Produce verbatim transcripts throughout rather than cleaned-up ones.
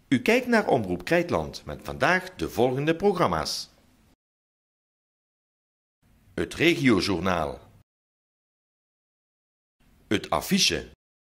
U kijkt naar Omroep Krijtland met vandaag de volgende programma's. Het regiojournaal. Het affiche.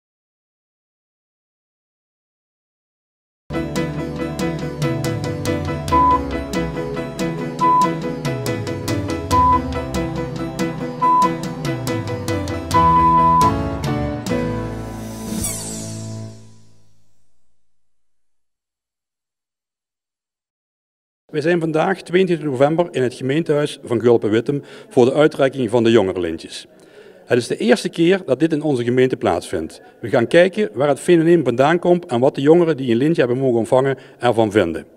Wij zijn vandaag tweeëntwintig november in het gemeentehuis van Gulpen-Wittem voor de uitreiking van de jongerenlintjes. Het is de eerste keer dat dit in onze gemeente plaatsvindt. We gaan kijken waar het fenomeen vandaan komt en wat de jongeren die een lintje hebben mogen ontvangen ervan vinden.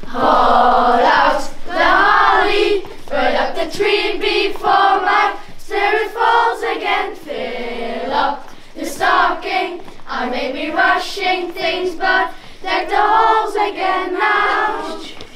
Hold out the holly, put up the tree before my spirit falls again. Fill up the stocking, I may be rushing things, but deck the halls again now.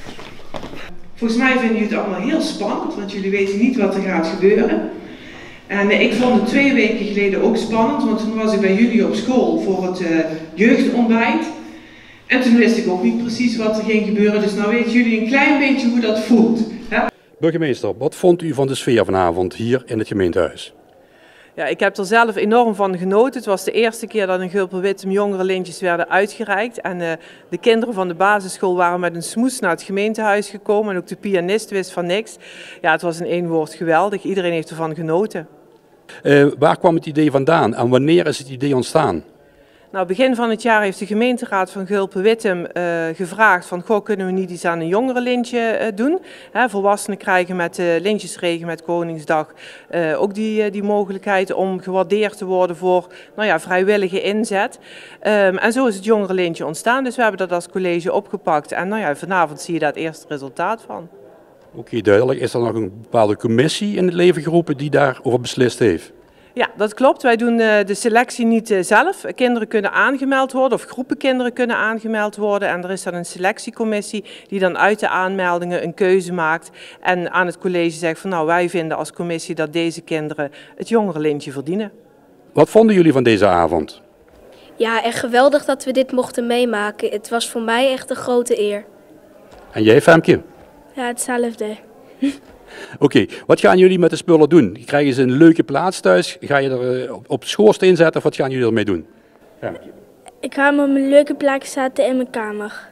Volgens mij vinden jullie het allemaal heel spannend, want jullie weten niet wat er gaat gebeuren. En uh, ik vond het twee weken geleden ook spannend, want toen was ik bij jullie op school voor het uh, jeugdontbijt. En toen wist ik ook niet precies wat er ging gebeuren, dus nou weten jullie een klein beetje hoe dat voelt. Hè? Burgemeester, wat vond u van de sfeer vanavond hier in het gemeentehuis? Ja, ik heb er zelf enorm van genoten. Het was de eerste keer dat in Gulpen-Wittem jongerenlintjes werden uitgereikt. En uh, de kinderen van de basisschool waren met een smoes naar het gemeentehuis gekomen. En ook de pianist wist van niks. Ja, het was in één woord geweldig. Iedereen heeft ervan genoten. Uh, waar kwam het idee vandaan en wanneer is het idee ontstaan? Nou, begin van het jaar heeft de gemeenteraad van Gulpen-Wittem uh, gevraagd van, goh, kunnen we niet iets aan een jongerenlintje uh, doen? Hè, volwassenen krijgen met de uh, lintjesregen met Koningsdag uh, ook die, uh, die mogelijkheid om gewaardeerd te worden voor nou ja, vrijwillige inzet. Um, en zo is het jongerenlintje ontstaan, dus we hebben dat als college opgepakt. En nou ja, vanavond zie je daar het eerste resultaat van. Oké, okay, duidelijk. Is er nog een bepaalde commissie in het leven geroepen die daarover beslist heeft? Ja, dat klopt. Wij doen de selectie niet zelf. Kinderen kunnen aangemeld worden of groepen kinderen kunnen aangemeld worden. En er is dan een selectiecommissie die dan uit de aanmeldingen een keuze maakt. En aan het college zegt van nou wij vinden als commissie dat deze kinderen het jongerenlintje verdienen. Wat vonden jullie van deze avond? Ja, echt geweldig dat we dit mochten meemaken. Het was voor mij echt een grote eer. En jij, Femke? Ja, hetzelfde. Oké, okay, wat gaan jullie met de spullen doen? Krijgen ze een leuke plaats thuis? Ga je er uh, op schoorsteen zetten of wat gaan jullie ermee doen? Ja. Ik ga hem op een leuke plek zetten in mijn kamer.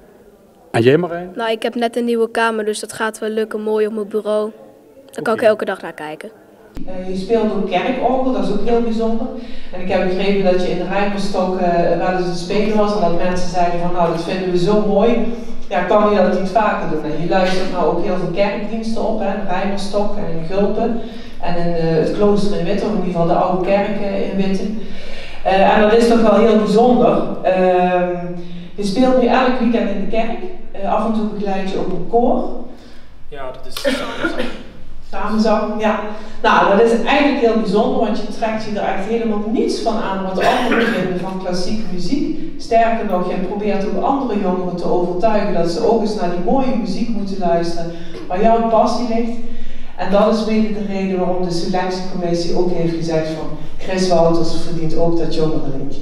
En jij, Marijn? Nou, ik heb net een nieuwe kamer, dus dat gaat wel lukken, mooi op mijn bureau. Daar kan okay. ik elke dag naar kijken. Uh, je speelt ook kerkorgel, dat is ook heel bijzonder. En ik heb begrepen dat je in de Rijmerstok uh, wel eens te spelen was en dat mensen zeiden van nou, dat vinden we zo mooi. Ja, kan je dat niet vaker doen? En je luistert nou ook heel veel kerkdiensten op, hè, in Rijmerstok en in Gulpen. En in uh, het klooster in Wittem, in ieder geval de oude kerk uh, in Wittem. Uh, en dat is toch wel heel bijzonder. Uh, je speelt nu elk weekend in de kerk. Uh, af en toe begeleid je ook een koor. Ja, dat is samenzang. Samenzang, ja. Nou, dat is eigenlijk heel bijzonder, want je trekt je er echt helemaal niets van aan wat anderen vinden van klassieke muziek. Sterker nog, je probeert ook andere jongeren te overtuigen dat ze ook eens naar die mooie muziek moeten luisteren, waar jouw passie ligt. En dat is mede de reden waarom de selectiecommissie ook heeft gezegd van Chris Wouters verdient ook dat jongerenlintje.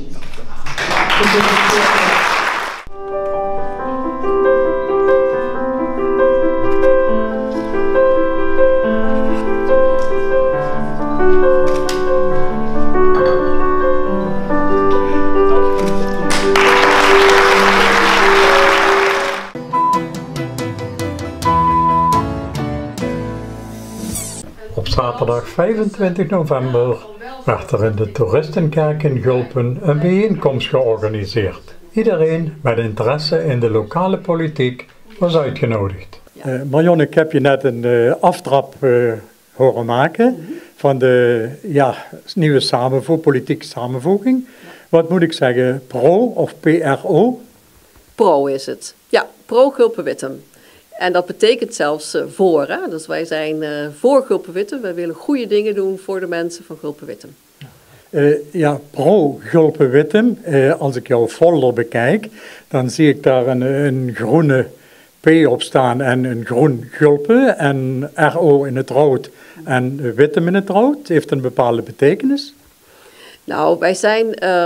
Op zaterdag vijfentwintig november werd er in de Toeristenkerk in Gulpen een bijeenkomst georganiseerd. Iedereen met interesse in de lokale politiek was uitgenodigd. Uh, Marion, ik heb je net een uh, aftrap uh, horen maken van de ja, nieuwe samenvo- politieke samenvoeging. Wat moet ik zeggen, pro of P R O? Pro is het. Ja, pro Gulpen-Wittem. En dat betekent zelfs uh, voor. Hè? Dus wij zijn uh, voor Gulpen-Wittem. Wij willen goede dingen doen voor de mensen van Gulpen-Wittem. Uh, ja, pro Gulpen-Wittem. Uh, als ik jouw folder bekijk, dan zie ik daar een, een groene P op staan en een groen Gulpen en R O in het rood en Wittem in het rood. Heeft een bepaalde betekenis? Nou, wij zijn uh,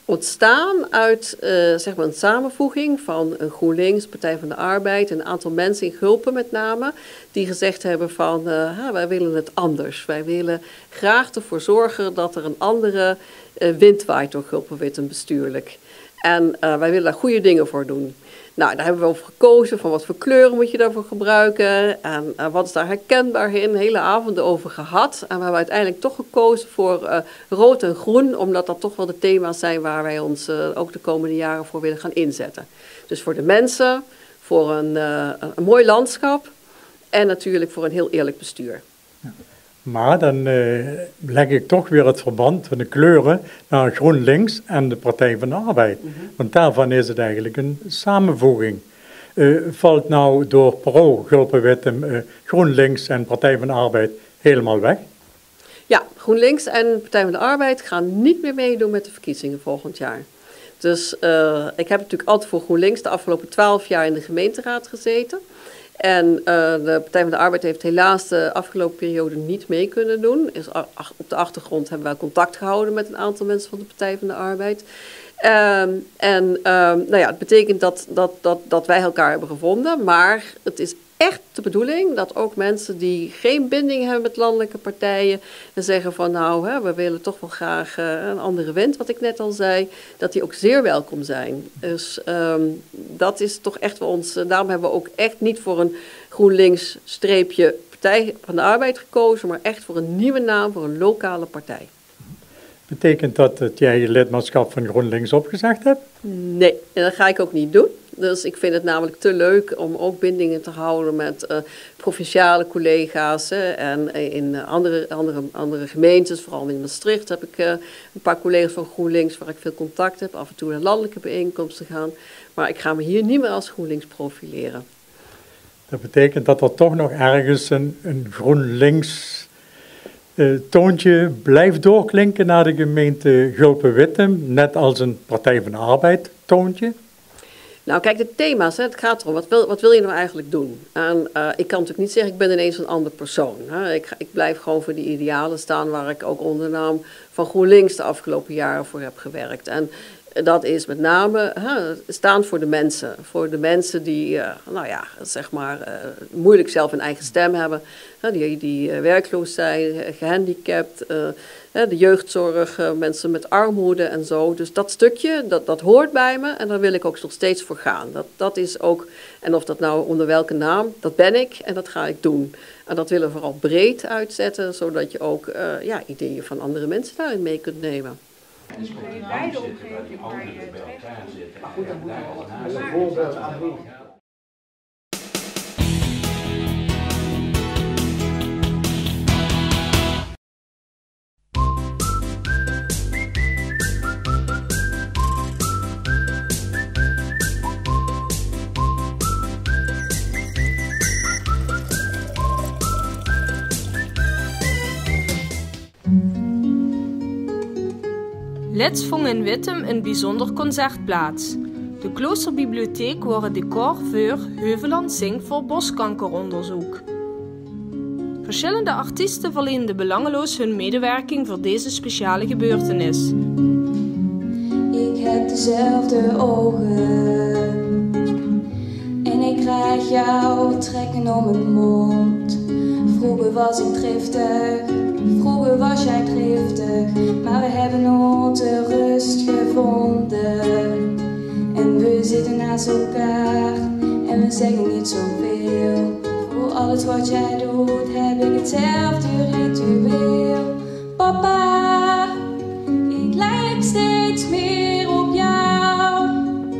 ontstaan uit uh, zeg maar een samenvoeging van een GroenLinks, Partij van de Arbeid, een aantal mensen in Gulpen met name, die gezegd hebben van uh, wij willen het anders. Wij willen graag ervoor zorgen dat er een andere uh, wind waait door Gulpen-Wittem bestuurlijk. En uh, wij willen daar goede dingen voor doen. Nou, daar hebben we over gekozen, van wat voor kleuren moet je daarvoor gebruiken en uh, wat is daar herkenbaar in, hele avonden over gehad. En we hebben uiteindelijk toch gekozen voor uh, rood en groen, omdat dat toch wel de thema's zijn waar wij ons uh, ook de komende jaren voor willen gaan inzetten. Dus voor de mensen, voor een, uh, een mooi landschap en natuurlijk voor een heel eerlijk bestuur. Ja. Maar dan uh, leg ik toch weer het verband van de kleuren naar GroenLinks en de Partij van de Arbeid. Mm-hmm. Want daarvan is het eigenlijk een samenvoeging. Uh, valt nou door Pro Gulpen-Wittem uh, GroenLinks en Partij van de Arbeid helemaal weg? Ja, GroenLinks en Partij van de Arbeid gaan niet meer meedoen met de verkiezingen volgend jaar. Dus uh, ik heb natuurlijk altijd voor GroenLinks de afgelopen twaalf jaar in de gemeenteraad gezeten. En uh, de Partij van de Arbeid heeft helaas de afgelopen periode niet mee kunnen doen. Is op de achtergrond hebben wij contact gehouden met een aantal mensen van de Partij van de Arbeid. Um, en um, nou ja, het betekent dat, dat, dat, dat wij elkaar hebben gevonden. Maar het is echt de bedoeling dat ook mensen die geen binding hebben met landelijke partijen en zeggen van nou, hè, we willen toch wel graag uh, een andere wind, wat ik net al zei, dat die ook zeer welkom zijn. Dus um, dat is toch echt voor ons, uh, daarom hebben we ook echt niet voor een GroenLinks streepje Partij van de Arbeid gekozen, maar echt voor een nieuwe naam, voor een lokale partij. Betekent dat dat jij je lidmaatschap van GroenLinks opgezegd hebt? Nee, en dat ga ik ook niet doen. Dus ik vind het namelijk te leuk om ook bindingen te houden met uh, provinciale collega's. Hè, en in andere, andere, andere gemeentes, vooral in Maastricht, heb ik uh, een paar collega's van GroenLinks waar ik veel contact heb. Af en toe naar landelijke bijeenkomsten gaan. Maar ik ga me hier niet meer als GroenLinks profileren. Dat betekent dat er toch nog ergens een, een GroenLinks uh, toontje blijft doorklinken naar de gemeente Gulpen-Wittem, net als een Partij van de Arbeid toontje? Nou kijk, de thema's, hè, het gaat erom, wat wil, wat wil je nou eigenlijk doen? En uh, ik kan natuurlijk niet zeggen, ik ben ineens een andere persoon. Hè. Ik, ik blijf gewoon voor die idealen staan waar ik ook onder de naam van GroenLinks de afgelopen jaren voor heb gewerkt. En dat is met name hè, staan voor de mensen. Voor de mensen die, uh, nou ja, zeg maar, uh, moeilijk zelf een eigen stem hebben. Hè, die die uh, werkloos zijn, gehandicapt, uh, de jeugdzorg, uh, mensen met armoede en zo. Dus dat stukje, dat, dat hoort bij me en daar wil ik ook nog steeds voor gaan. Dat, dat is ook, en of dat nou onder welke naam, dat ben ik en dat ga ik doen. En dat willen we vooral breed uitzetten, zodat je ook uh, ja, ideeën van andere mensen daarin mee kunt nemen. En dus in beide omgevingen waar je bij elkaar zitten. Maar goed, dan moet je wel een voorbeeld aanbieden. Let's vond in Wittem een bijzonder concert plaats. De kloosterbibliotheek wordt het decor voor Heuveland zingt voor borstkankeronderzoek. Verschillende artiesten verleenden belangeloos hun medewerking voor deze speciale gebeurtenis. Ik heb dezelfde ogen en ik krijg jouw trekken om mijn mond. Vroeger was ik driftig, vroeger was jij driftig, maar we hebben onze rust gevonden. En we zitten naast elkaar en we zeggen niet zoveel. Voor alles wat jij doet heb ik hetzelfde ritueel. Papa, ik lijk steeds meer op jou.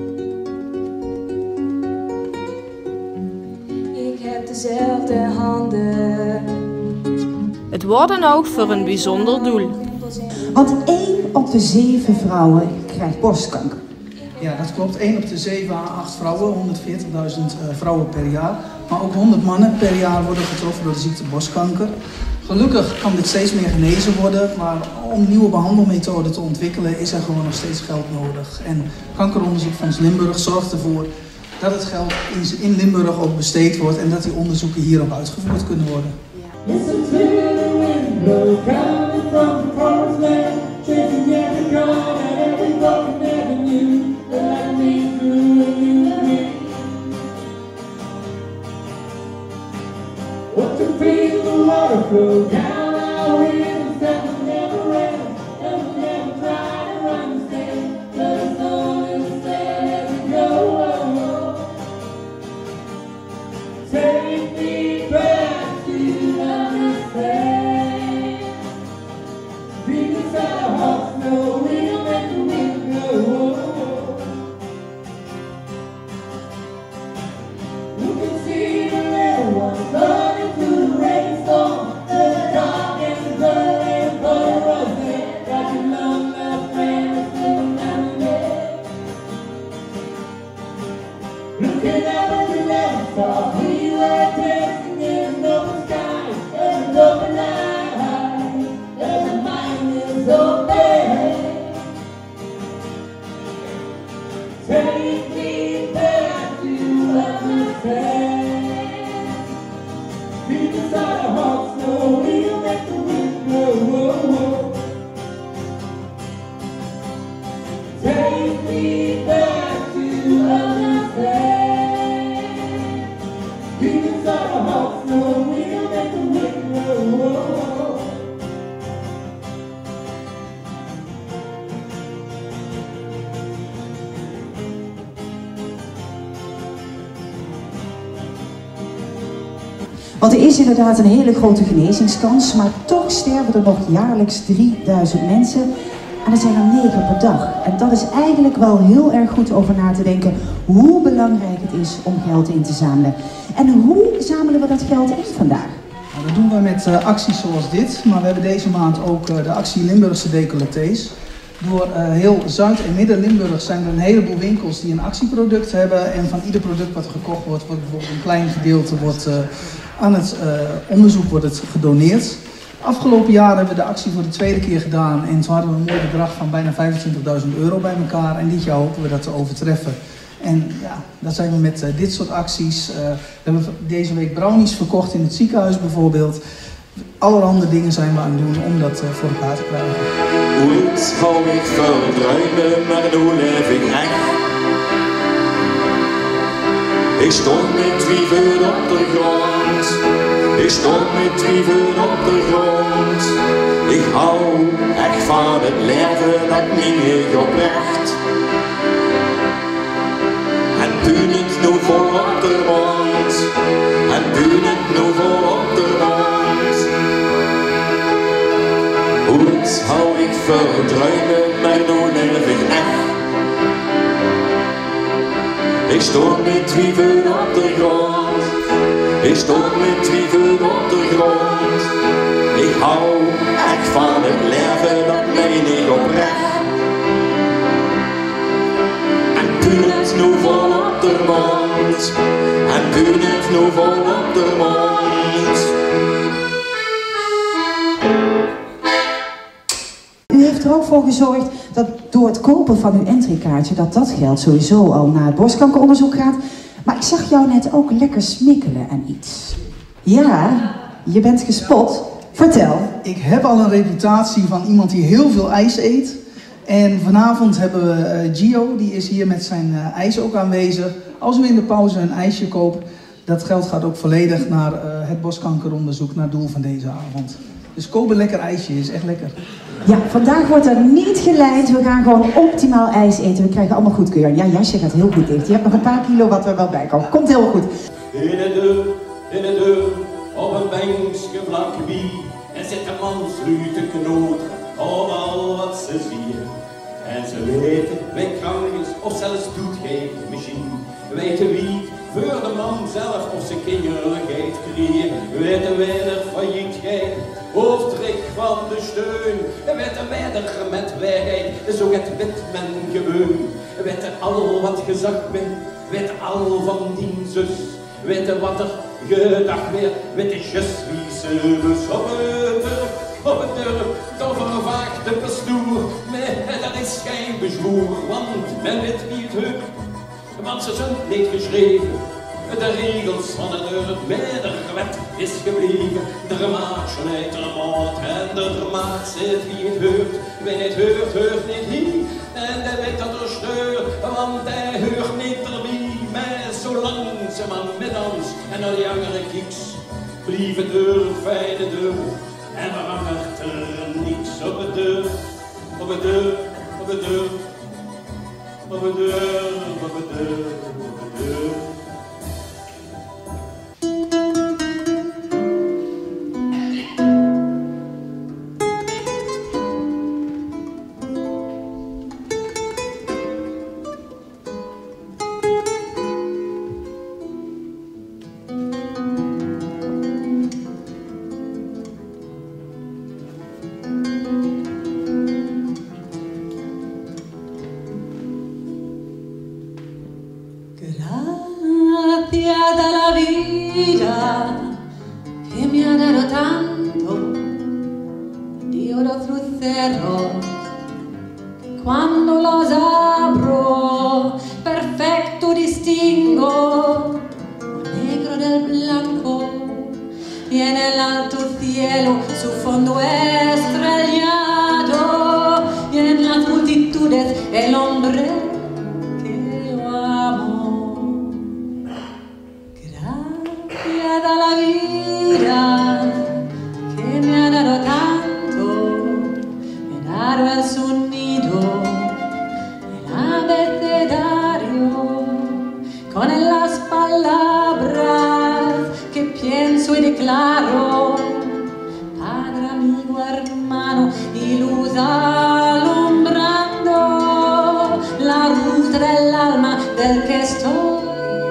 Ik heb dezelfde handen. Het wordt dan ook voor een bijzonder doel. Want één op de zeven vrouwen krijgt borstkanker. Ja, dat klopt. één op de zeven à acht vrouwen, honderdveertigduizend uh, vrouwen per jaar. Maar ook honderd mannen per jaar worden getroffen door de ziekte borstkanker. Gelukkig kan dit steeds meer genezen worden, maar om nieuwe behandelmethoden te ontwikkelen is er gewoon nog steeds geld nodig. En Kankeronderzoekfonds Limburg zorgt ervoor dat het geld in Limburg ook besteed wordt en dat die onderzoeken hierop uitgevoerd kunnen worden. Listen to the wind blow coming from the forest land, chasing every call and every broken flow down our hills that will never end, that will never try to understand. But as long as we stand, let it go. Take me back to understand. Because our hearts know we'll let the wind go. You can see the little ones running through the rainstorm, the dark and the blood and the roses. Got your long lost friend sitting down there. Looking up at the left star, we were dancing in the open sky, and the open night, and the mind is open. Take me back to understand. Because our hearts know we'll make the wind blow. Take me back to understand. Because our hearts know we'll make the wind blow. Want er is inderdaad een hele grote genezingskans, maar toch sterven er nog jaarlijks drieduizend mensen. En er zijn er negen per dag. En dat is eigenlijk wel heel erg goed over na te denken hoe belangrijk het is om geld in te zamelen. En hoe zamelen we dat geld in vandaag? Nou, dat doen we met uh, acties zoals dit, maar we hebben deze maand ook uh, de actie Limburgse Decolletés. Door uh, heel Zuid- en Midden-Limburg zijn er een heleboel winkels die een actieproduct hebben. En van ieder product wat er gekocht wordt, wordt bijvoorbeeld een klein gedeelte wordt, uh, aan het uh, onderzoek wordt het gedoneerd. Afgelopen jaar hebben we de actie voor de tweede keer gedaan en toen hadden we een mooi bedrag van bijna vijfentwintigduizend euro bij elkaar. En dit jaar hopen we dat te overtreffen. En ja, daar zijn we met uh, dit soort acties. Uh, we hebben deze week brownies verkocht in het ziekenhuis bijvoorbeeld. Allerhande dingen zijn we aan het doen om dat uh, voor elkaar te krijgen. Ooit hou ik verdruimen, maar nu leef ik echt. Ik stond met twieven op de grond. Ik stond met twieven op de grond. Ik hou echt van het leven, dat meen ik oprecht. En toen het nu vol op de mond. En toen het nu vol op de mond. Ooit hou ik verdruimen, maar nu leef ik echt. Ik stond met twieven op de grond. Ik stond met twieven op de grond. Ik hou echt van het leven, dat meen ik oprecht. En toen het nu vol op de mond. En toen het nu vol op de mond. U heeft er ook voor gezorgd dat door het kopen van uw entrykaartje dat dat geld sowieso al naar het borstkankeronderzoek gaat. Maar ik zag jou net ook lekker smikkelen en iets. Ja, je bent gespot. Vertel. Ik heb al een reputatie van iemand die heel veel ijs eet. En vanavond hebben we uh, Gio, die is hier met zijn uh, ijs ook aanwezig. Als u in de pauze een ijsje koopt, dat geld gaat ook volledig naar uh, het borstkankeronderzoek, naar het doel van deze avond. Dus koop een lekker ijsje, is echt lekker. Ja, vandaag wordt er niet geleid. We gaan gewoon optimaal ijs eten. We krijgen allemaal goedkeuring. Ja, jasje gaat heel goed dicht. Je hebt nog een paar kilo wat er wel bij komt. Komt heel goed. In de deur, in de deur, op een bankje vlak bij. En zit een man sluit te knoten op al wat ze zien. En ze weten wie krank is of zelfs doet geen machine. Weten wie voor de man zelf of ze kinderlijkheid krijgen. Weten wie er failliet gaat, hoofdrek van de steun. Weten wie er met waarheid, zo het wit men gewoon. Weten al wat gezag bent, weten al van die zus. Weten wat er gedacht werd, weten just wie ze dus op het durf. Op het durf, dan vervaagt de pastoor. Maar dat is geen bezwoer, want men weet wie het heuk. Want ze zijn niet geschreven. De regels van de deur, met de wet is gebleven. De maat snijdt de maat en de maat zit wie het heurt. Wie het heurt, heurt niet hier. En de weet dat er steurt, want hij heurt niet erbij. Maar zolang ze maar met ons en naar de jongere kieks. blief het deur, fijne deur, en waarom werd er niets op de deur, op de deur, op de deur, op de deur, op de deur, op de deur. Gracias a la vida que me ha dado tanto de oro cruceros. Cuando los abro, perfecto distingo lo negro del blanco y en el alto cielo su fondo estrellado y en las multitudes el hombre que yo amo. Gracias a la vida que me ha dado tanto, me ha dado el sonido, el abecedario, con las palabras que pienso y declaro, Padre, amigo, hermano y luz alumbrando la luz del alma del que estoy.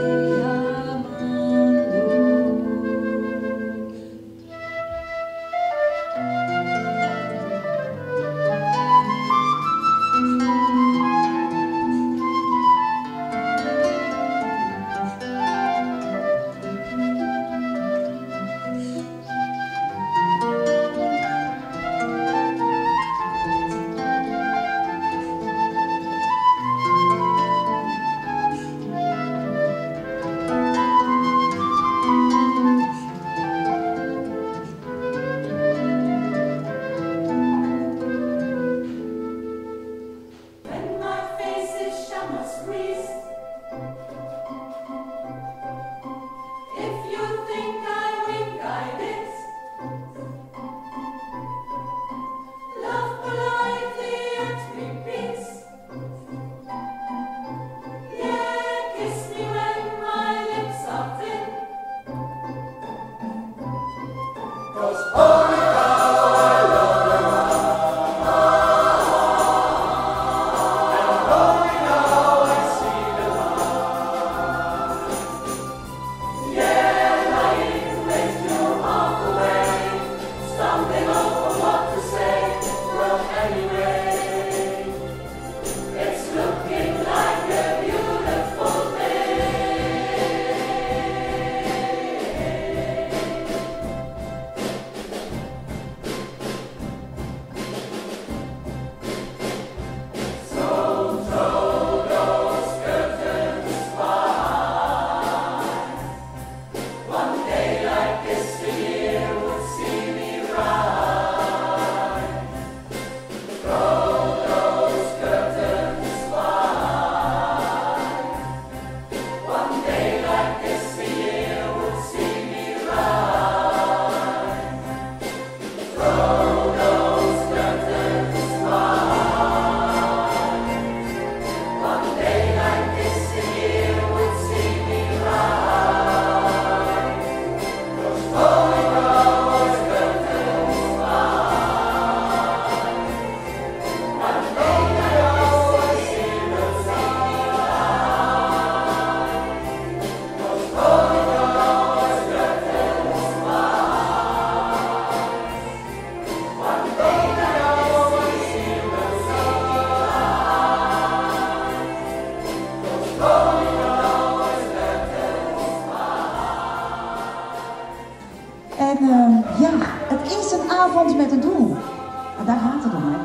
En uh, ja, het is een avond met een doel. En daar gaat het om, hè?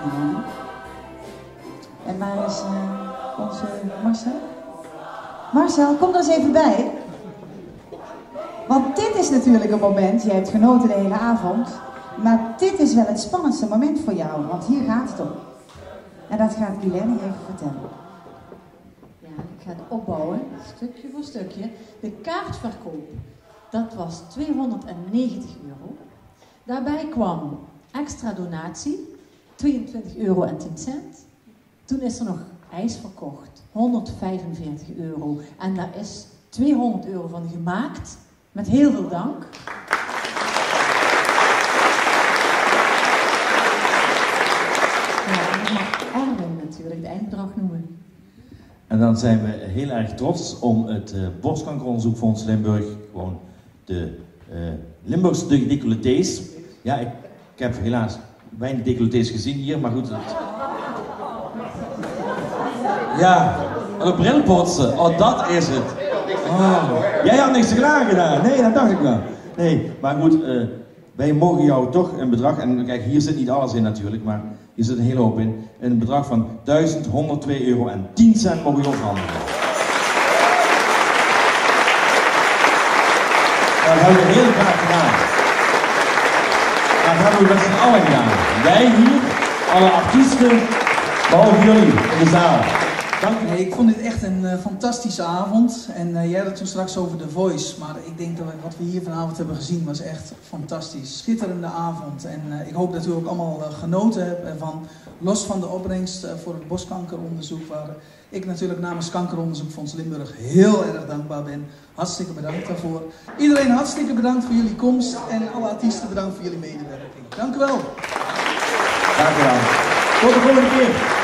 En waar is uh, onze Marcel? Marcel, kom er eens even bij. Want dit is natuurlijk een moment, jij hebt genoten de hele avond. Maar dit is wel het spannendste moment voor jou, want hier gaat het om. En dat gaat Guylaine even vertellen. Ja, ik ga het opbouwen, stukje voor stukje. De kaartverkoop. Dat was tweehonderdnegentig euro. Daarbij kwam extra donatie, tweeëntwintig euro en tien cent. Toen is er nog ijs verkocht, honderdvijfenveertig euro. En daar is tweehonderd euro van gemaakt, met heel veel dank. Ja, en dan mag Erwin natuurlijk het eindbedrag noemen. En dan zijn we heel erg trots om het uh, Borstkankeronderzoekfonds Limburg, gewoon de uh, Limburgse decolletés. Ja, ik, ik heb helaas weinig decolletés gezien hier, maar goed. Het... Ja, een brilpotsen, oh dat is het. Oh. Jij had niks te klaar gedaan, nee, dat dacht ik wel. Nee, maar goed, uh, wij mogen jou toch een bedrag, en kijk, hier zit niet alles in natuurlijk, maar hier zit een hele hoop in. Een bedrag van duizend honderdtwee euro en tien cent mogen we overhandigen. Dat hebben we heel graag gedaan. Dat hebben we met z'n allen gedaan. Wij hier, alle artiesten, behalve jullie in de zaal. Dank u. Ik vond dit echt een uh, fantastische avond. En uh, jij had het toen straks over The Voice. Maar ik denk dat we, wat we hier vanavond hebben gezien was echt fantastisch. Schitterende avond. En uh, ik hoop dat u ook allemaal uh, genoten hebt ervan. Los van de opbrengst uh, voor het borstkankeronderzoek. Waar ik natuurlijk namens Kankeronderzoekfonds Limburg heel erg dankbaar ben. Hartstikke bedankt daarvoor. Iedereen hartstikke bedankt voor jullie komst. En alle artiesten bedankt voor jullie medewerking. Dank u wel. Dank u wel. Tot de volgende keer.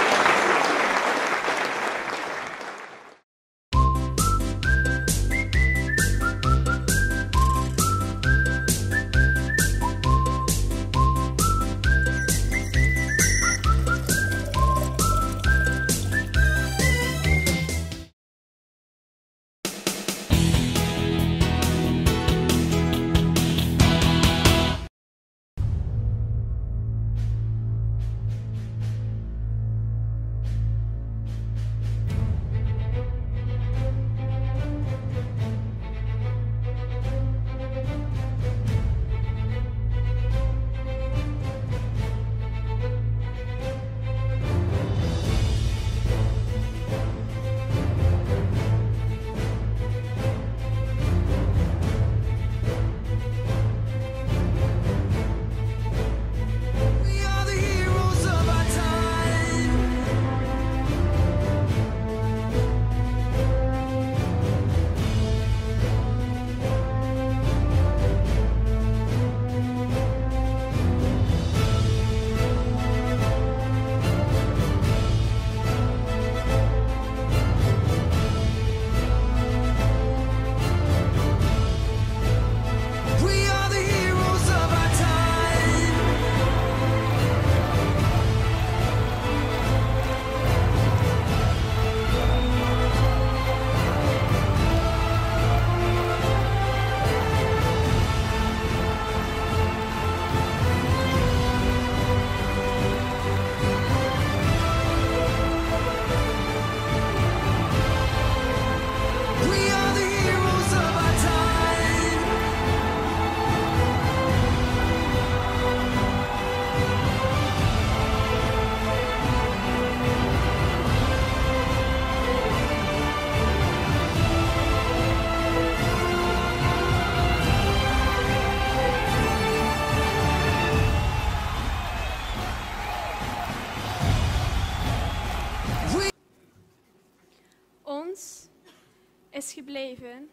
Is gebleven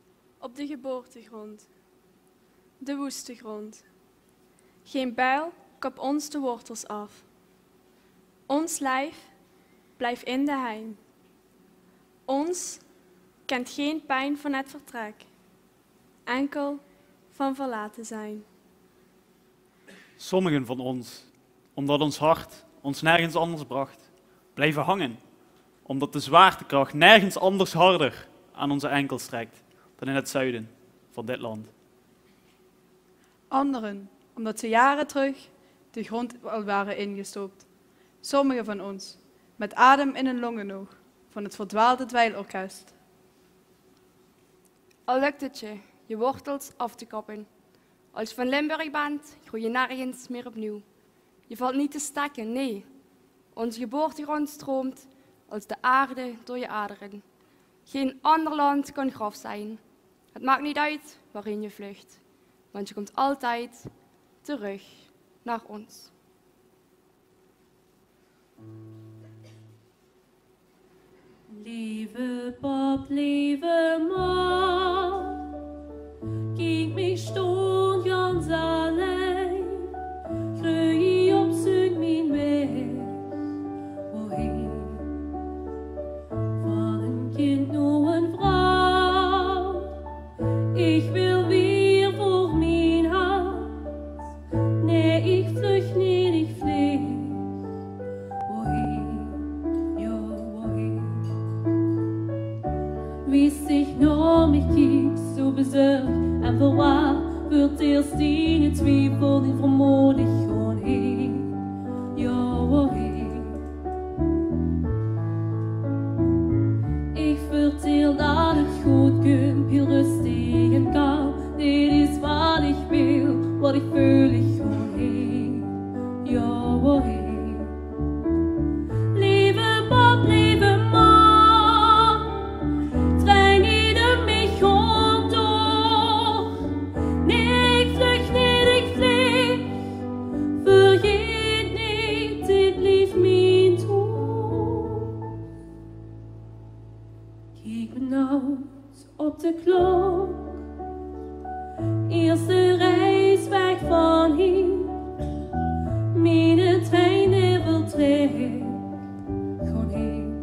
op de geboortegrond, de woeste grond. Geen bijl kap ons de wortels af. Ons lijf blijft in de heim. Ons kent geen pijn van het vertrek, enkel van verlaten zijn. Sommigen van ons, omdat ons hart ons nergens anders bracht, blijven hangen, omdat de zwaartekracht nergens anders harder aan onze enkel strekt dan in het zuiden van dit land. Anderen, omdat ze jaren terug de grond al waren ingestopt. Sommigen van ons, met adem in hun longen nog, van het verdwaalde dweilorkest. Al lukt het je, je wortels af te kappen. Als je van Limburg bent, groei je nergens meer opnieuw. Je valt niet te stekken, nee. Onze geboortegrond stroomt als de aarde door je aderen. Geen ander land kan graf zijn. Het maakt niet uit waarin je vlucht, want je komt altijd terug naar ons. Lieve pap, lieve ma, kijk mich stond ganz allein, groei op zoek mijn weg, woheen? Van een kind naar een vrouw, ik wil weer voor mijn hart, nee ik vlucht niet, ik vlieg, woheen, ja woheen? Wie sich naar mich kijkt, zo bezorgd en verwaard, wird erst in het Zweifel niet vermoedig gewoon heen, ja woheen? Ik vertel dat het goed komt, heel rustig en kalm, dit is wat ik wil, wat ik voel, ik gewoon heen, ja woheen? Lieve pap, lieve ma, op de klok, eerste reis weg van hier, mijn trein never trekt, gewoon heen,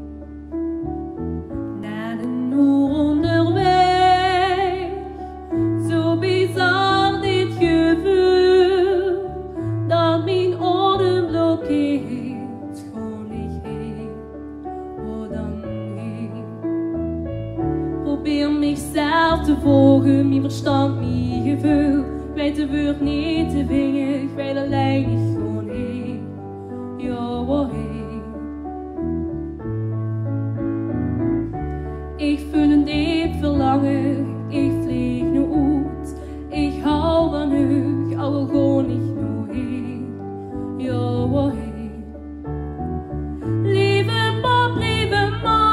naar een uur onderweg, zo bizar dit gevoel, dat mijn adem blokkeert, gewoon niet heen, oh dan heen. Probeer mijzelf te volgen, mijn verstand, mijn gevoel. Ik weet de woord niet te vingen, ik weet alleen niet gewoon heen, ja woheen? Ik voel een diep verlangen, ik vlieg nu uit. Ik hou van u, ik hou er gewoon niet nu heen, ja woheen? Lieve pap, lieve ma,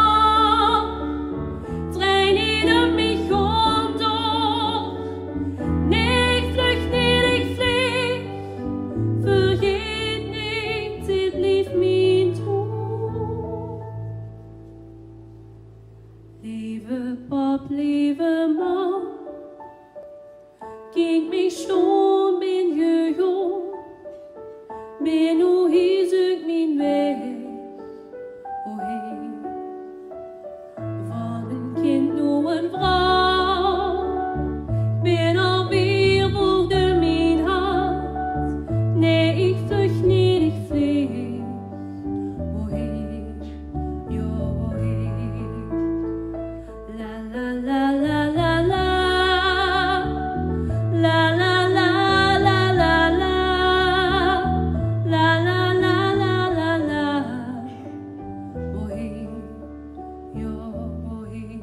lieve man, kijk mich schon, bin gegaan, ben nu hier zoek mijn weg, oh hey. Van een kind naar een vrouw, ben alweer voor de mijn hart, nee ik vlucht niet, ik vlieg, oh hey, ja oh hey. La la la la la la, la la la la la la, la la la la la la, oh hey, ja oh hey.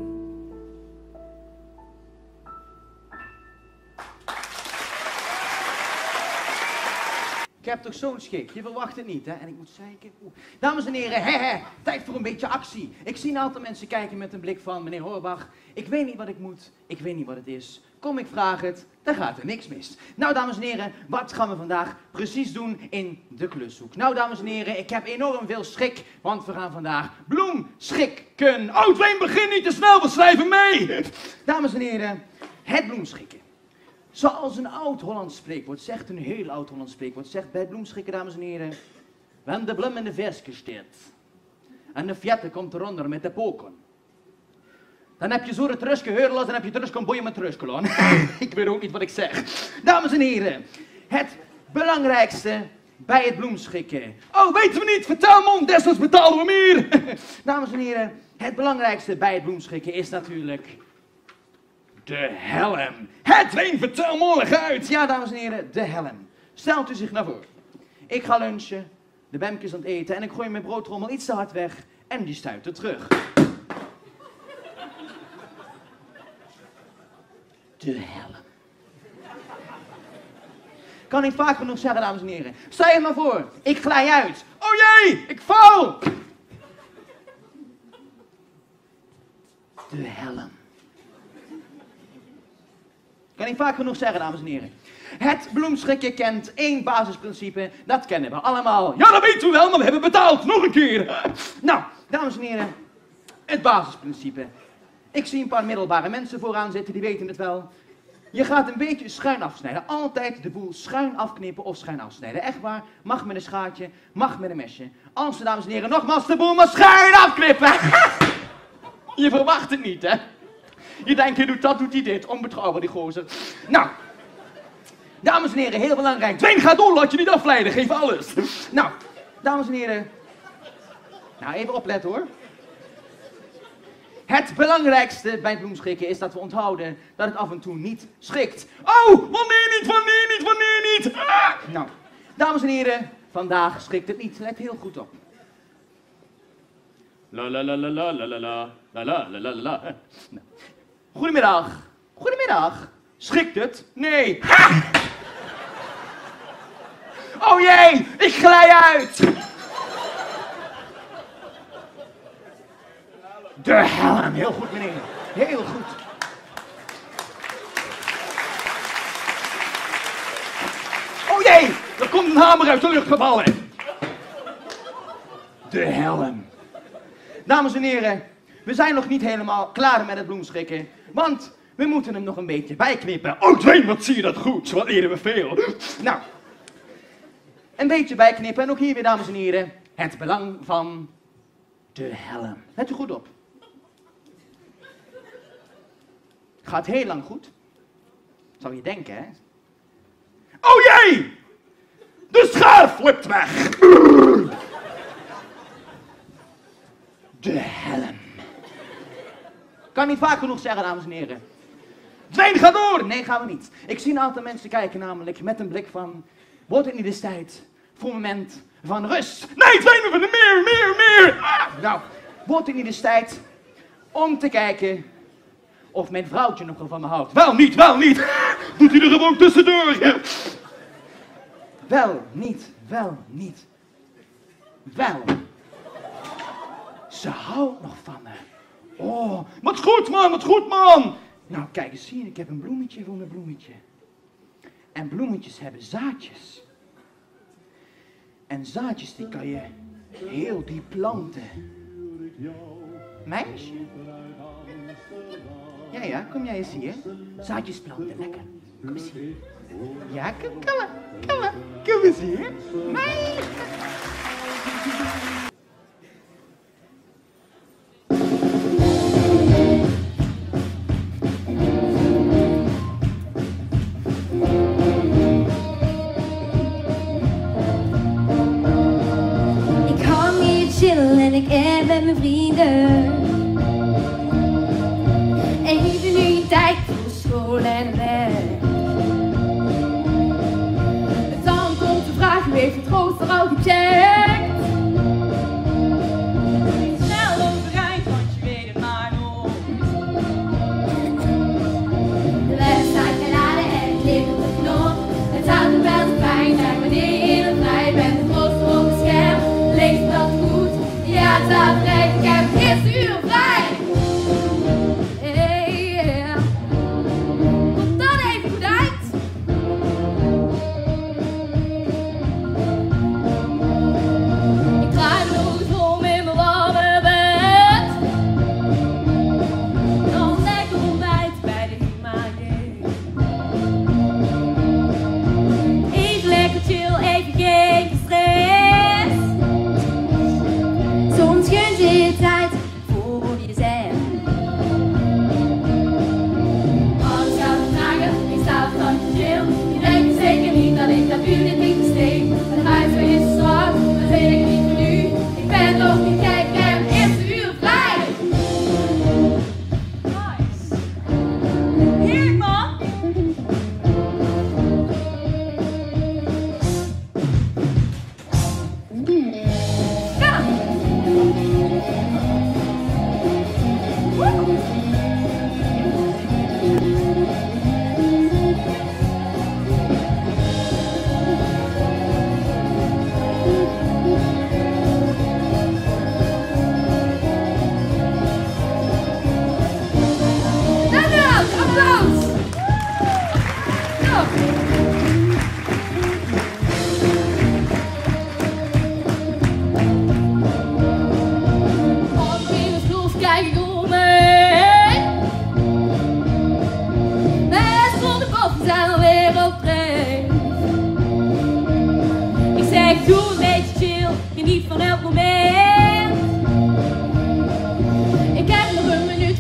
Ik heb toch zo'n schik, je verwacht het niet, hè? En ik moet zeiken. Oeh. Dames en heren, hè, hè, tijd voor een beetje actie. Ik zie een aantal mensen kijken met een blik van, meneer Horbach, ik weet niet wat ik moet, ik weet niet wat het is. Kom, ik vraag het, dan gaat er niks mis. Nou, dames en heren, wat gaan we vandaag precies doen in de klushoek? Nou, dames en heren, ik heb enorm veel schik, want we gaan vandaag bloemschikken. Oh, Dwayne, begin niet te snel, we schrijven mee. Dames en heren, het bloemschikken. Zoals een oud-Hollands spreekwoord zegt, een heel oud-Hollands spreekwoord zegt bij bloemschikken, dames en heren, wanneer de bloem in de vers staat en de vette komt eronder met de poken, dan heb je zo het rusje gehoord, dan heb je het rusje boeien met rusje aan. Ik weet ook niet wat ik zeg. Dames en heren, het belangrijkste bij het bloemschikken. Oh, weten we niet, vertel man, desnoods betalen we meer. Dames en heren, het belangrijkste bij het bloemschikken is natuurlijk de helm. Het Ween, vertel morgen uit. Ja, dames en heren, de helm. Stelt u zich naar voor. Ik ga lunchen, de Bemke is aan het eten en ik gooi mijn broodrommel iets te hard weg en die stuit er terug. De helm. Kan niet vaak genoeg zeggen, dames en heren. Stel je maar voor, ik glij uit. Oh jee, ik val. De helm. Kan ik vaak genoeg zeggen, dames en heren. Het bloemschikken kent één basisprincipe, dat kennen we allemaal. Ja, dat weten we wel, maar we hebben betaald. Nog een keer. Nou, dames en heren, het basisprincipe. Ik zie een paar middelbare mensen vooraan zitten, die weten het wel. Je gaat een beetje schuin afsnijden. Altijd de boel schuin afknippen of schuin afsnijden. Echt waar, mag met een schaartje, mag met een mesje. Als we, dames en heren, nogmaals de boel maar schuin afknippen. Je verwacht het niet, hè? Je denkt, je doet dat, doet hij dit. Onbetrouwbaar, die gozer. Nou, dames en heren, heel belangrijk. Dwayne, ga door, laat je niet afleiden, geef alles. Nou, dames en heren. Nou, even opletten hoor. Het belangrijkste bij het bloemschikken is dat we onthouden dat het af en toe niet schikt. Oh, wanneer niet, wanneer niet, wanneer niet? Ah! Nou, dames en heren, vandaag schikt het niet. Let heel goed op. La la la la la la la la la la la la la. Nou. Goedemiddag. Goedemiddag. Schikt het? Nee. Ha! Oh jee, ik glij uit. De helm. Heel goed, meneer. Heel goed. Oh jee, er komt een hamer uit de lucht gevallen. De helm. Dames en heren, we zijn nog niet helemaal klaar met het bloemschikken, want we moeten hem nog een beetje bijknippen. Oh Dwayne, wat zie je dat goed? Wat leren we veel. Nou, een beetje bijknippen en ook hier weer, dames en heren, het belang van de helm. Let u goed op. Gaat heel lang goed. Zou je denken, hè? Oh jee! De schaar flipt weg! De helm. Kan niet vaak genoeg zeggen, dames en heren. Dwayne, ga door! Nee, gaan we niet. Ik zie een aantal mensen kijken namelijk met een blik van... Wordt het niet eens tijd voor een moment van rust? Nee, Dwayne, we willen meer, meer, meer! Ah! Nou, wordt het niet eens tijd om te kijken... of mijn vrouwtje nog wel van me houdt? Wel niet, wel niet! Doet hij er gewoon tussendoor! Wel niet, wel niet. Wel. Ze houdt nog van me. Oh, wat goed man, wat goed man! Nou, kijk eens hier, ik heb een bloemetje voor mijn bloemetje. En bloemetjes hebben zaadjes. En zaadjes die kan je heel diep planten. Meisje? Ja, ja, kom jij eens hier. Zaadjes planten, lekker. Kom eens hier. Ja, kom, kom maar, kom maar. Kom eens hier. Meisje. Ik hang hier chillen en ik eet met mijn vrienden. Even nu tijd voor school en werk. Dan komt de vraag, u heeft het rooster al gecheckt? Snel overeind, want je weet het maar nooit. De les staat geladen en het ligt op de knop. Het zou toch wel zo fijn zijn wanneer je in het vrij bent. Het rooster op het scherm, leest dat goed? Ja, het staat recht, ik heb het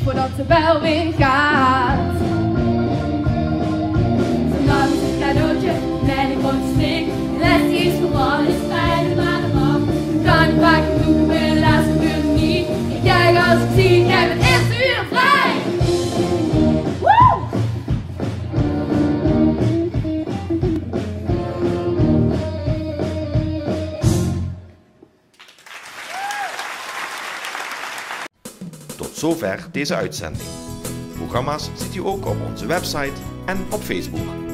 voordat de bel weer gaat. Vandaag is een cadeautje met een grote steek. Les die is vooral is fijn, maar de mag. Kan ik vaak doen, maar de laatste gebeurt niet. Ik kijk als ik zie, ik heb het eerste uur vrij. Woe! Tot zover deze uitzending. Programma's ziet u ook op onze website en op Facebook.